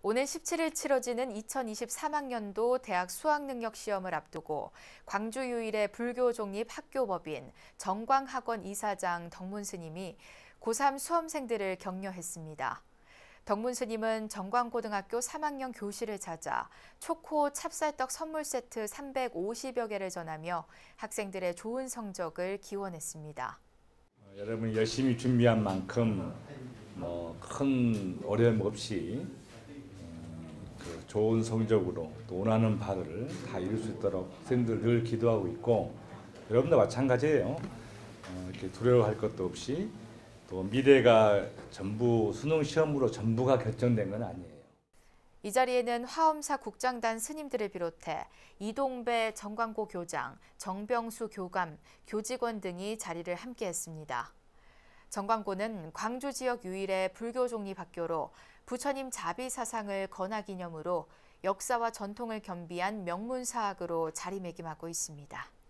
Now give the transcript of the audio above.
오는 17일 치러지는 2023학년도 대학 수학능력 시험을 앞두고 광주 유일의 불교 독립 학교법인 정광학원 이사장 덕문 스님이 고3 수험생들을 격려했습니다. 덕문 스님은 정광고등학교 3학년 교실을 찾아 초코 찹쌀떡 선물 세트 350여 개를 전하며 학생들의 좋은 성적을 기원했습니다. 여러분이 열심히 준비한 만큼 큰 어려움 없이 좋은 성적으로 또 원하는 바를 다 이룰 수 있도록 학생들 늘 기도하고 있고, 여러분도 마찬가지예요. 이렇게 두려워할 것도 없이, 또 미래가 전부 수능 시험으로 전부가 결정된 건 아니에요. 이 자리에는 화엄사 국장단 스님들을 비롯해 이동배 정광고 교장, 정병수 교감, 교직원 등이 자리를 함께했습니다. 정광고는 광주 지역 유일의 불교 독립학교로 부처님 자비 사상을 건화 기념으로 역사와 전통을 겸비한 명문사학으로 자리매김하고 있습니다.